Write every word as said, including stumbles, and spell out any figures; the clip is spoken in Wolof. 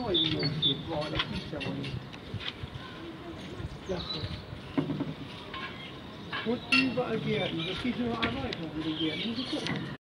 die losgeht. Boah, das gibt's ja wohl nicht. Klasse. Und überall Gärten. Das geht nur weiter mit den Gärten. Muss ich gucken.